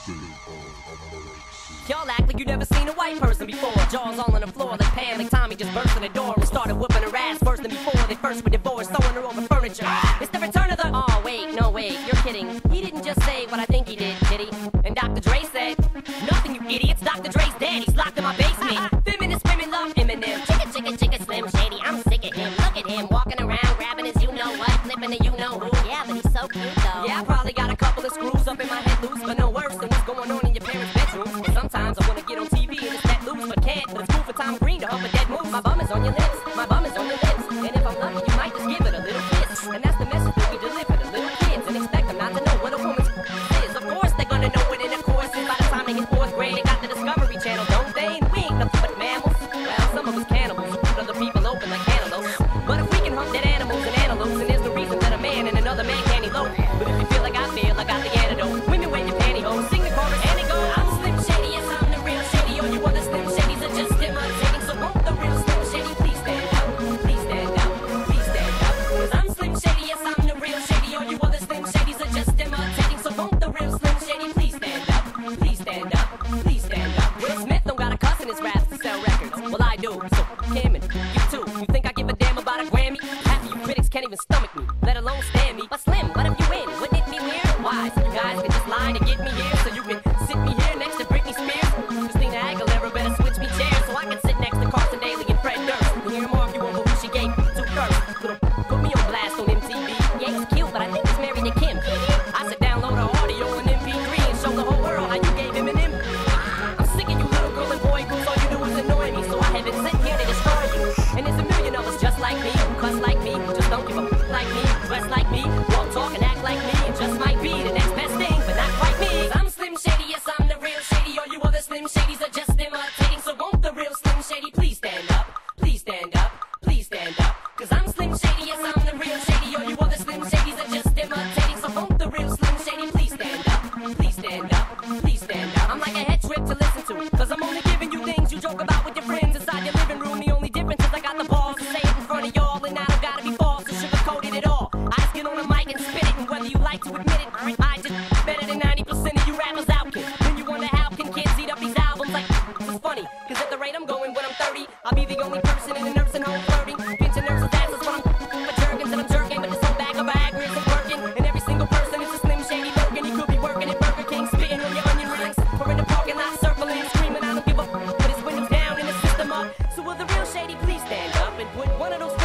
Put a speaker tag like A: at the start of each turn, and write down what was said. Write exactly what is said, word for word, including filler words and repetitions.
A: Y'all act like you never seen a white person before. Jaws all on the floor like Pam, like Tommy just burst in the door and started whooping her ass first than before. They first were divorced, throwing her over furniture. It's the return of the... Oh, wait, no, wait, you're kidding. He didn't just say what I think he did, did he? And Doctor Dre said, nothing, you idiots. Doctor Dre's dead. He's locked in my basement. Feminists, women love Eminem. Chicka, chicka, chicka, Slim Shady. I'm sick of him. Look at him walking around, grabbing his you-know-what, flipping the you-know-who. Yeah, but he's so cute, though. Yeah, I probably got a couple of screws up in my head loose, but no worse than what's going on in your parents' bedroom. But sometimes I wanna get on T V and it's that loose, but can't. But it's cool for Tom Green to hump a dead move. My bum is on your lips. My bum is on your lips. And if I'm lucky, you might just give it a little kiss. And that's the message that we deliver to little kids and expect them not to know what a woman's is. Of course they're gonna know what intercourse is by the time they get fourth grade. They got the Discovery Channel, don't they? We ain't nothing but mammals. Well, some of us cannibals who put other people open like cantaloupes. But if we can hunt dead animals and antelopes, then there's no reason that a man and another man can't elope. But if you feel like I feel, I got the antidote. Women wear your pantyhose, sing the chorus and it goes. I'm Slim Shady, yes I'm the real Shady. All you other Slim Shadys are just imitating. So won't the real Slim Shady please stand up? Please stand up, please stand up. Cause I'm Slim Shady, yes I'm the real Shady. All you other Slim Shadys are just imitating. So won't the real Slim Shady please stand up? Please stand up, please stand up. Will Smith don't got a cuss in his raps to sell records. Well I do, so Kim and you too. You think I give a damn about a Grammy? Half of you critics can't even stomach me, let alone stand me. But Slim, what if you win? Wouldn't it be weird? Why? So you guys can just lie to get me here, so you can sit me here next to Britney Spears. Christina Aguilera better switch me chairs so I can sit next to Carson Daly and Fred Durst and hear more of you over who she gave to first. Put me on blast on M T V. Yeah, he's cute, but I think he's married to Kim. I should download her audio on M P three and show the whole world how you gave him an M. I'm sick of you little girl and boy groups. All you do is annoy me, so I have been sent here to destroy you. And there's a million of us just like me, who cuss like me, who just don't give a f like me, dress like me, walk, talk, and act like me. It just might be the next best thing, but not quite me. 'Cause I'm Slim Shady, yes I'm the real Shady. All you other Slim Shadys are just imitating. So won't the real Slim Shady please stand up? Please stand up, please stand up. 'Cause I'm Slim Shady, yes I'm the real Shady. All you other Slim Shadys are just imitating. So won't the real Slim Shady please stand up? Please stand up, please stand up. I'm like a head trip to listen to, 'cause I'm only giving you things you joke about with your friends inside your living room. The only difference is I got the balls to say it in front of y'all, and I don't gotta be false or sugarcoated at all. I just get on the mic and spit it, and whether you like to admit it, I just better than ninety percent of you rappers out, kid. Then you wonder how can kids eat up these albums like it's funny, 'cause at the rate I'm going when I'm thirty, I'll be the only person in a nursing home flirting, pinching nurses' asses when I'm for jerkins and I'm jerking, but this whole bag of Viagra isn't working, and every single person is a Slim Shady lurking. He could be working at Burger King, spitting on your onion rings, or in the parking lot circling, screaming I don't give a f, put his windows down and the system up. So will the real Shady please stand up and put one of those